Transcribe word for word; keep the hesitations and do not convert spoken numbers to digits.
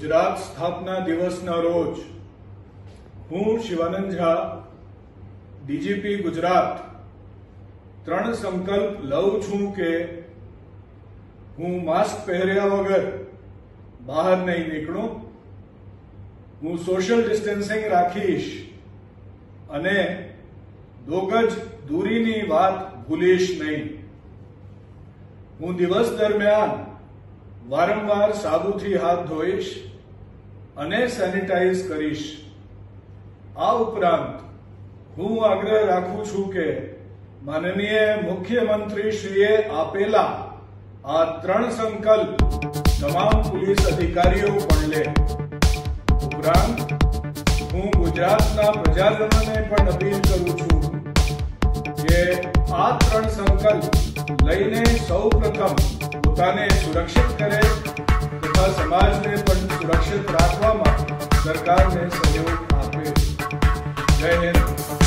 ગુજરાત સ્થાપના દિવસના રોજ હું શિવાનંદ ઝા ડીજીપી ગુજરાત ત્રણ સંકલ્પ લઉં છું કે હું માસ્ક પહેર્યા વગર બહાર નહીં નીકળું, હું સોશિયલ ડિસ્ટન્સિંગ રાખીશ અને દો ગજ દૂરીની વાત ભૂલીશ નહીં. હું દિવસ દરમિયાન વારંવાર સાબુથી હાથ ધોઈશ અને સેનિટાઈઝ કરીશ. આ ઉપરાંત હું આગ્રહ રાખું છું કે માનનીય મુખ્યમંત્રીશ્રીએ આપેલા આ ત્રણ સંકલ્પ તમામ પોલીસ અધિકારીઓ પણ લે. ઉપરાંત હું ગુજરાતના પ્રજાજનોને પણ અપીલ કરું છું કે આ ત્રણ સંકલ્પ લઈને સૌ પ્રથમ પોતાને સુરક્ષિત કરે તથા સમાજને પણ સુરક્ષિત રાખવામાં સરકારને સહયોગ આપે. જય હિન્દ.